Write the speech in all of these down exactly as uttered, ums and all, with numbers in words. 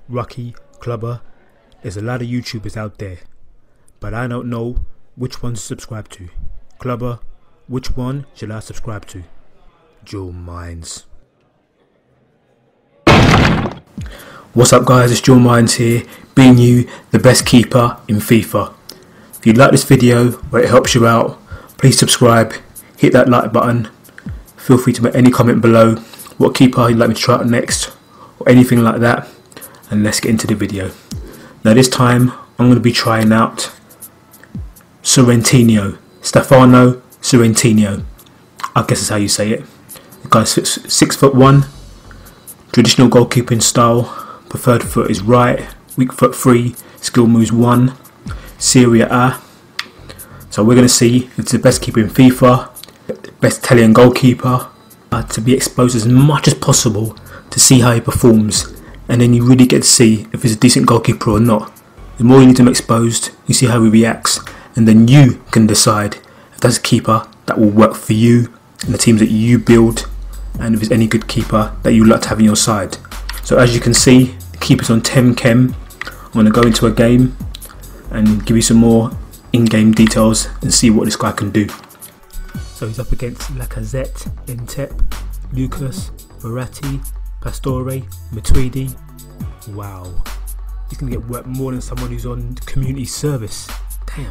Rocky, Clubber. There's a lot of YouTubers out there, but I don't know which one to subscribe to. Clubber, which one should I subscribe to? Dual Mindz. What's up guys, it's Dual Mindz here, being you the best keeper in FIFA. If you like this video where it helps you out, please subscribe, hit that like button. Feel free to make any comment below, what keeper you'd like me to try out next, or anything like that, and let's get into the video. Now this time I'm going to be trying out Sorrentino, Stefano Sorrentino, I guess that's how you say it. The guy's six, six foot one, traditional goalkeeping style, preferred foot is right, weak foot three, skill moves one, Serie A. So we're going to see if it's the best keeper in FIFA, best Italian goalkeeper, uh, to be exposed as much as possible to see how he performs, and then you really get to see if he's a decent goalkeeper or not. The more you need him exposed, you see how he reacts, and then you can decide if that's a keeper that will work for you and the teams that you build, and if there's any good keeper that you'd like to have on your side. So as you can see, the keeper's on ten chem. I'm going to go into a game and give you some more in-game details and see what this guy can do. So he's up against Lacazette, Entep, Lucas, Verratti, Pastore, Matuidi. Wow, he's going to get work more than someone who's on community service. Damn.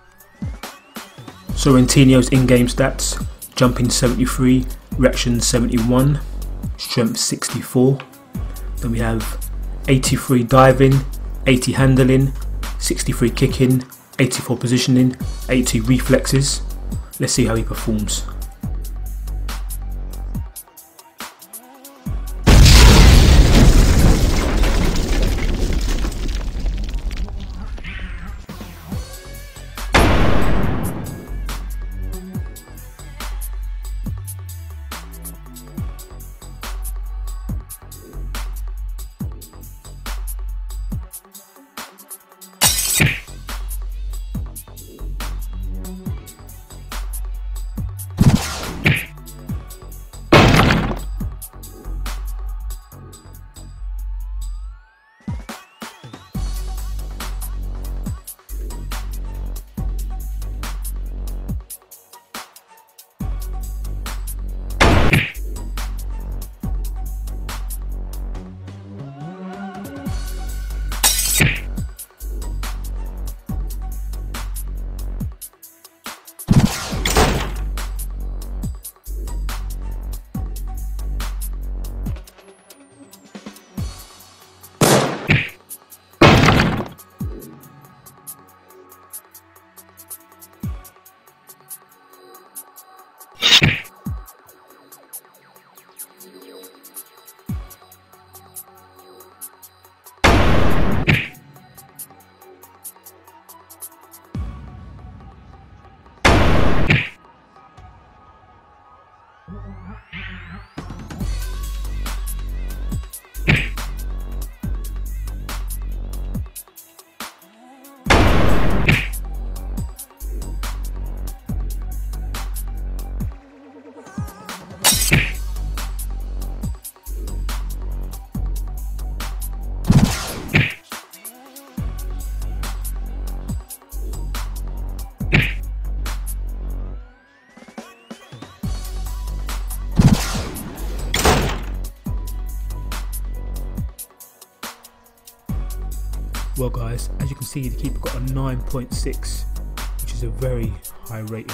Sorrentino's in-game stats: jumping seventy-three, reaction seventy-one, strength sixty-four. Then we have eighty-three diving, eighty handling, sixty-three kicking, eighty-four positioning, eighty reflexes. Let's see how he performs. Well guys, as you can see, the keeper got a nine point six, which is a very high rating.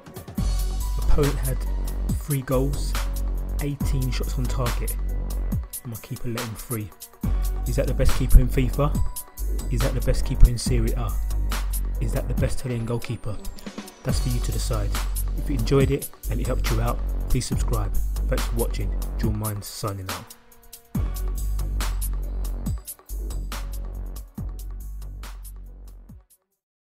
The opponent had three goals, eighteen shots on target, and my keeper let him three. Is that the best keeper in FIFA? Is that the best keeper in Serie A? Is that the best Italian goalkeeper? That's for you to decide. If you enjoyed it and it helped you out, please subscribe. Thanks for watching. Dual Mindz signing out.